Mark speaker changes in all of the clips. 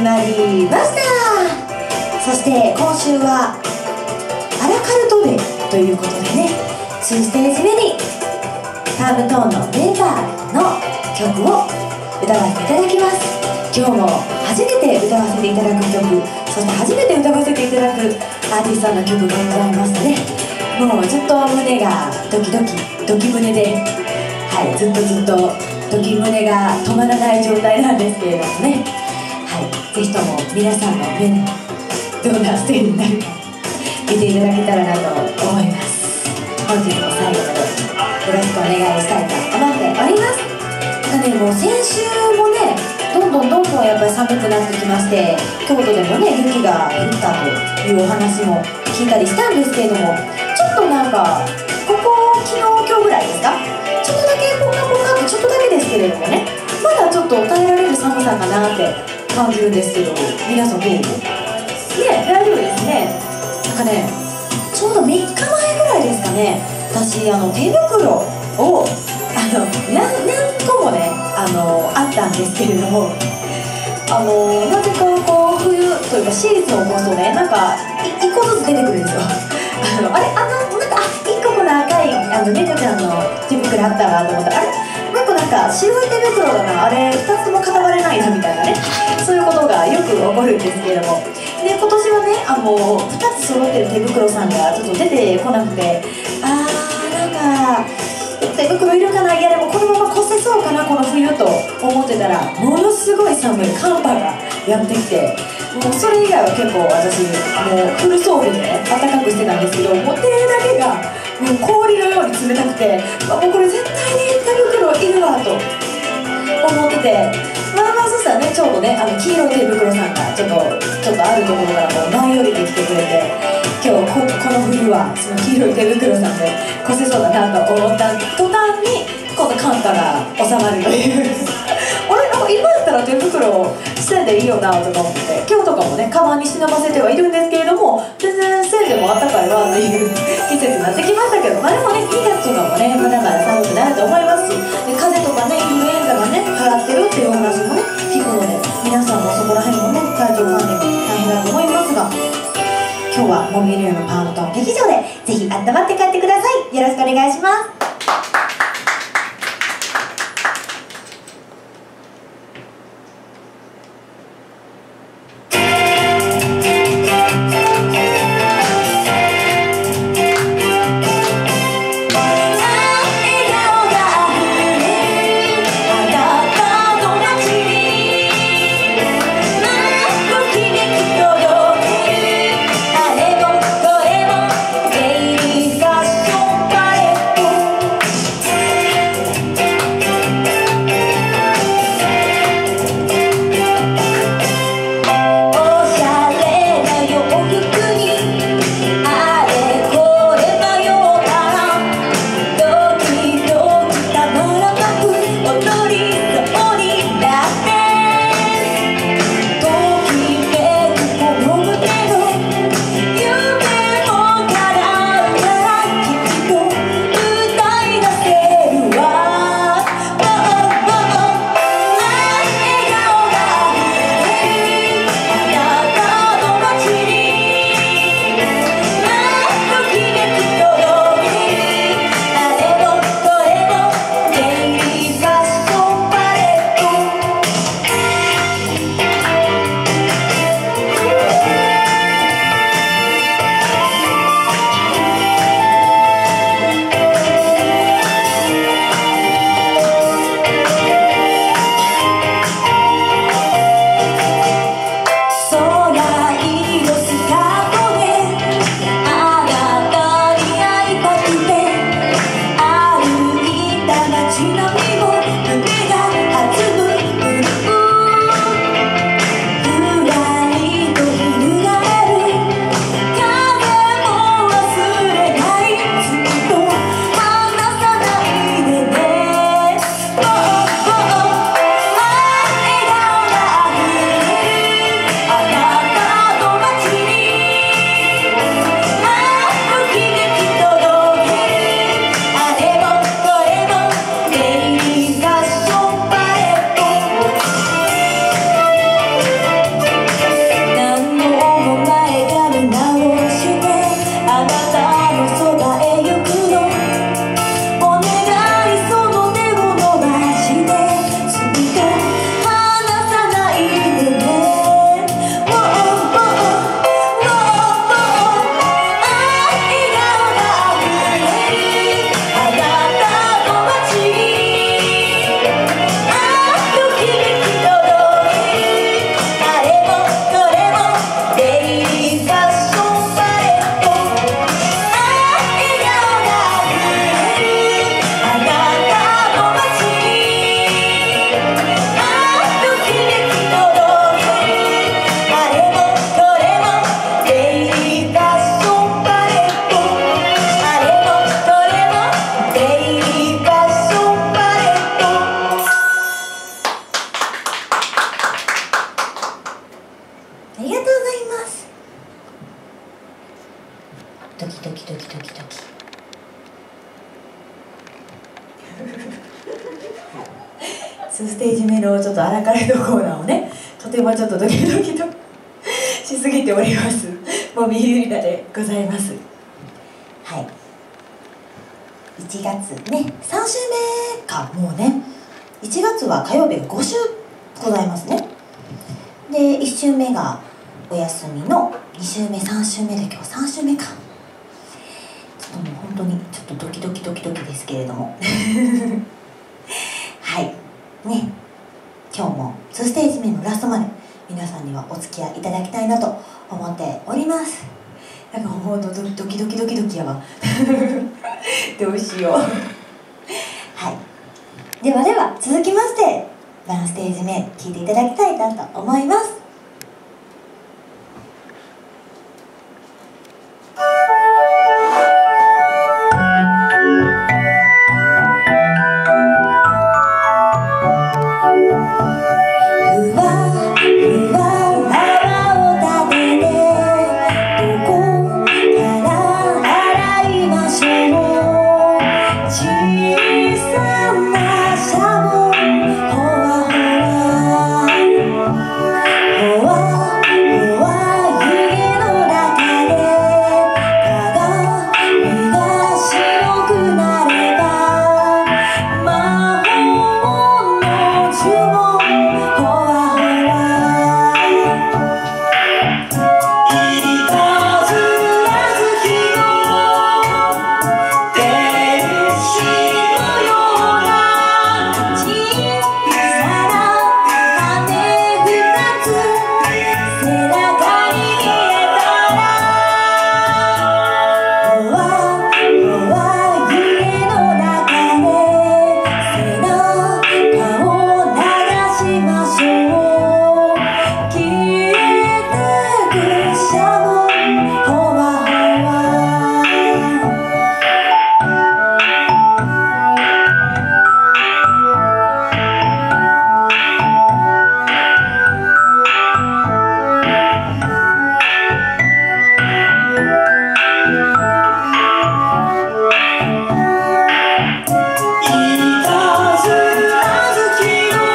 Speaker 1: まりました。そして今週はアラカルトデーということでね、2ステージ目にパームトーンのメンバーの曲を歌わせていただきます。今日も初めて歌わせていただく曲、そして初めて歌わせていただくアーティストさんの曲がございましたね。もうずっと胸がドキドキドキ胸で、はい、ずっとドキ胸が止まらない状態なんですけれどもね、はい、ぜひとも皆さんの目でどんなステージになるか見ていただけたらなと思います。本日も最後までよろしくお願いしたいと思っております。なんかね、もう先週もね、どんどんやっぱり寒くなってきまして、京都でもね雪が降ったというお話も聞いたりしたんですけれども、ちょっとなんかここ昨日今日ぐらいですか、ちょっとだけポカポカってちょっとだけですけれどもね、まだちょっと耐えられる寒さかなって感じるんですけど、皆さんどう？ね、大丈夫ですね。なんかね、ちょうど3日前ぐらいですかね、私手袋を何個もねあったんですけれども、なぜかこう冬というかシーズンを越すとね、なんか1個ずつ出てくるんですよ。なんか1個この赤い猫ちゃんの手袋あったわと思ったら、あれもう1個なんか白い手袋だな、あれ2つとも固まれないなみたいなね、そういうことがよく起こるんですけれども、で今年はね2つ揃ってる手袋さんがちょっと出てこなくて、なんか手袋いるかな、いやでもこのまま越せそうかなこの冬と思ってたら、ものすごい寒い寒波がやってきて、もうそれ以外は結構私もうフル装備でね暖かくしてたんですけど、もう手だけがもう氷のように冷たくて、もうこれ絶対に手袋いるわと思ってて、そしたらね、ちょうどね黄色い手袋さんがちょっとあるところからこう舞い降りてきてくれて、今日この冬はその黄色い手袋さんで越せそうだなと思った途端に今度寒波が収まるという俺なんか今だったら手袋をせんでいいよなとか思って、今日とかもねカバンに忍ばせてはいるんですけれども、全然せんでもあったかいわっていう季節になってきましたけど、でもね2月とかもねまだまだ寒くなると思いますし、で風邪とかねインフルエンザがね流行ってるっていうお話もね聞くので、皆さんもそこら辺もね体調管理大変だと思いますが、今日はモビリューのパームトーン劇場でぜひ温まって帰ってください。よろしくお願いします。 キドキドキドキドキ2ステージ目のちょっとアラカルトコーナーをね、とてもちょっとドキドキとしすぎております。もみゆりだでございます。はい、1月ね、3週目か。もうね、1月は火曜日が5週ございますね。で1週目がお休みの2週目3週目で、今日3週目か。ちょっともう本当にちょっとドキドキドキドキですけれどもはいね、今日も2ステージ目のラストまで皆さんにはお付き合いいただきたいなと思っております。なんかほんとドキドキドキドキやわどうしようはい、ではでは続きまして1ステージ目聴いていただきたいなと思います。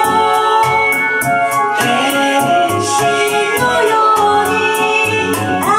Speaker 1: あ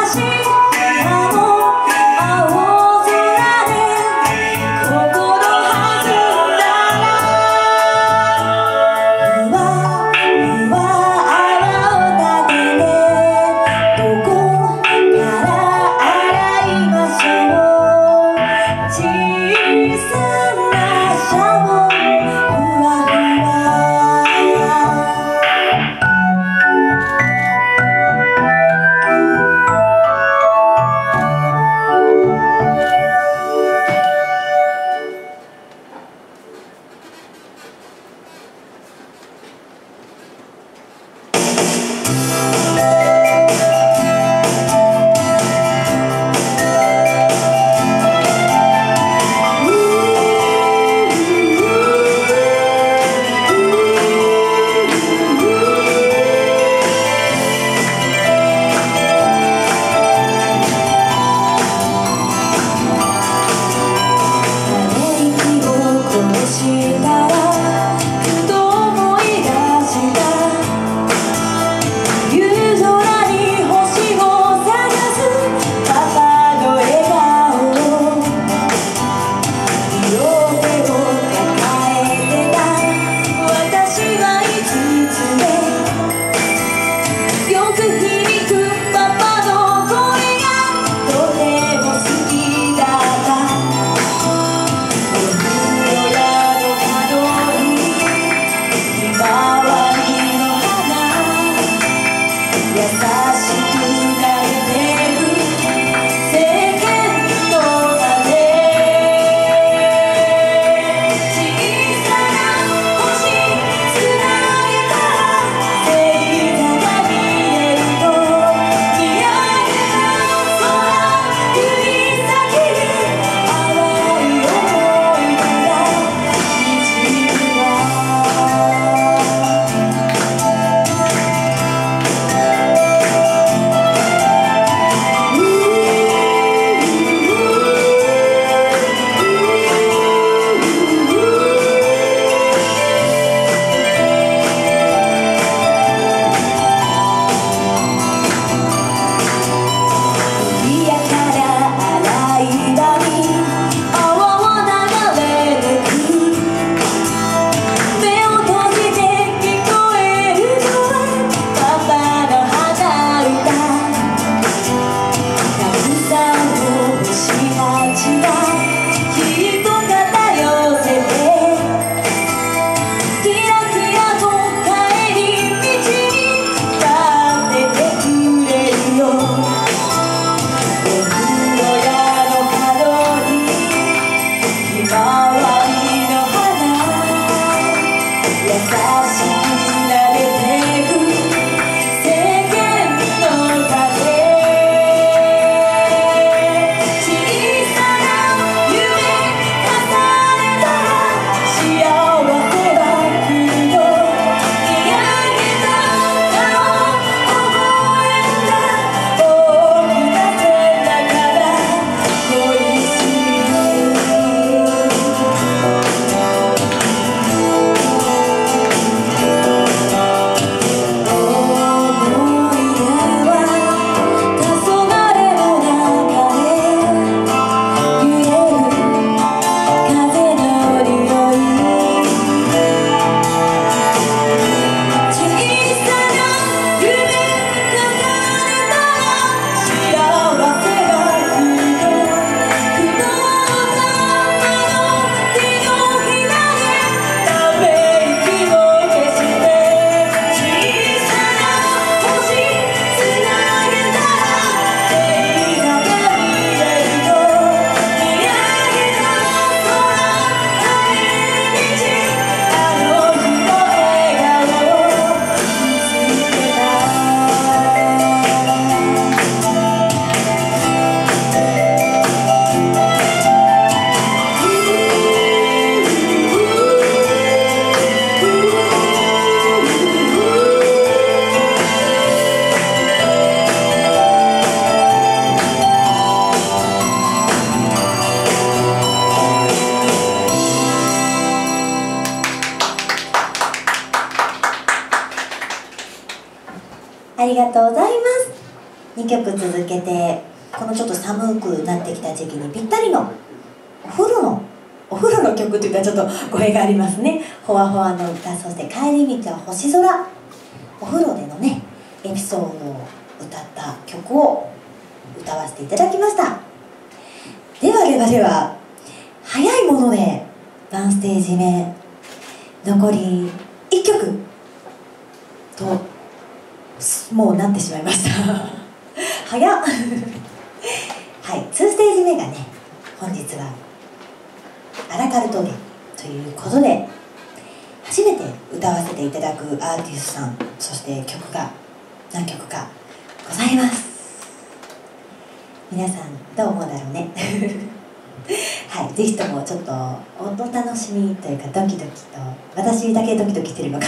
Speaker 1: りがとうございます。2曲続けて、このちょっと寒くなってきた時期にぴったりのお風呂の曲というか、ちょっと語弊がありますね。ほわほわの歌、そして帰り道は星空、お風呂でのねエピソードを歌った曲を歌わせていただきました。では早いものでワンステージ目残り1曲ともうなってしまいました早っはい、2ステージ目がね、本日はアラカルトゲということで、初めて歌わせていただくアーティストさん、そして曲が何曲かございます。皆さんどう思うだろうねはい、ぜひともちょっとお楽しみというか、ドキドキと、私だけドキドキしてるのか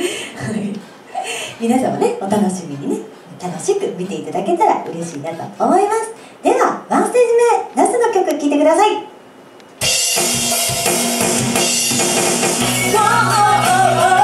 Speaker 1: 皆さんもね、お楽しみにね、楽しく見ていただけたら嬉しいなと思います。ではワンステージ目、ラストの曲聴いてください。Oh, oh, oh, oh.